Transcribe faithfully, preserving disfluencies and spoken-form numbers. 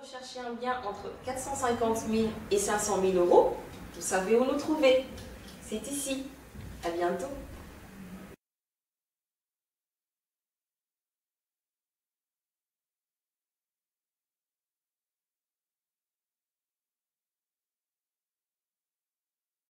recherchez un bien entre quatre cent cinquante mille et cinq cent mille euros, vous savez où nous trouver. C'est ici. À bientôt.